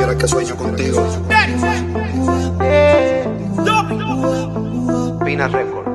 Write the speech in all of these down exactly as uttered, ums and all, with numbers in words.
supieras que sueño contigo. Pina Record.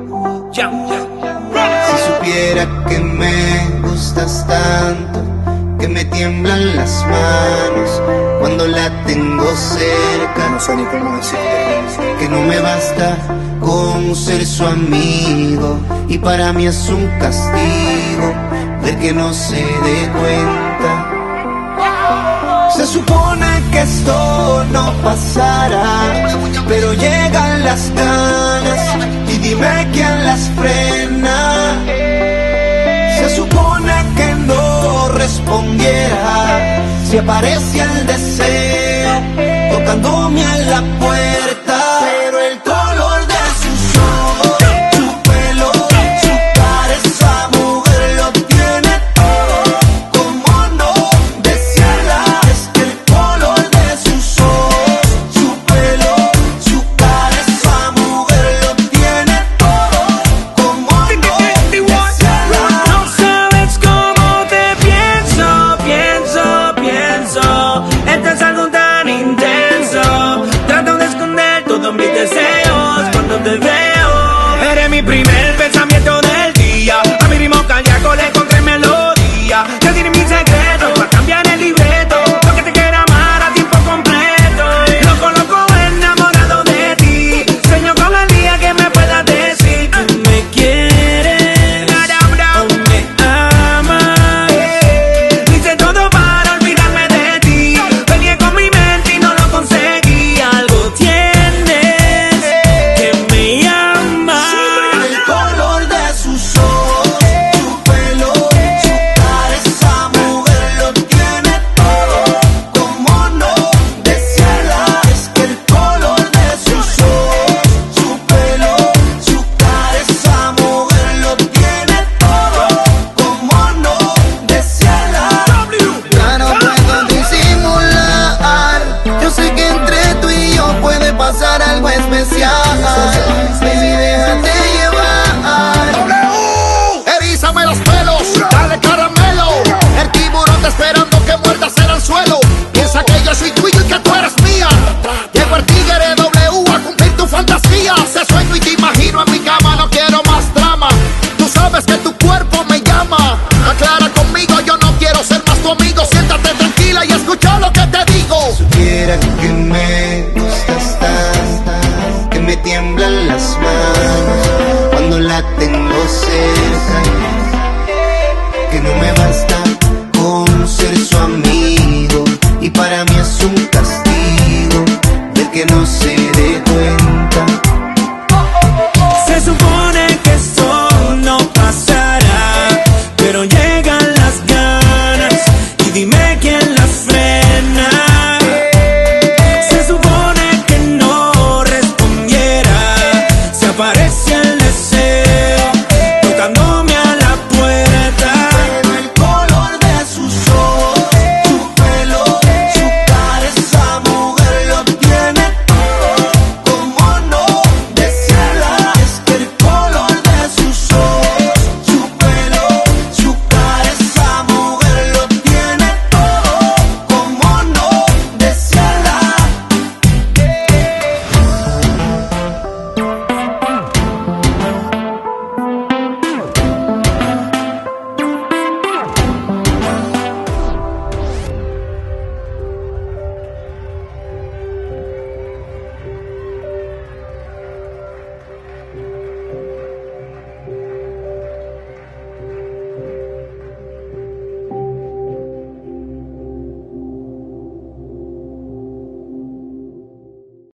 Si supiera que me gustas tanto, que me tiemblan las manos cuando la tengo cerca. No sé ni cómo decirte. Que no me basta con ser su amigo, y para mí es un castigo ver que no se dé cuenta. Se supone que esto no pasará, pero llegan las ganas y dime quién las frena. Se supone que no respondiera si aparece el deseo tocándome a la puerta.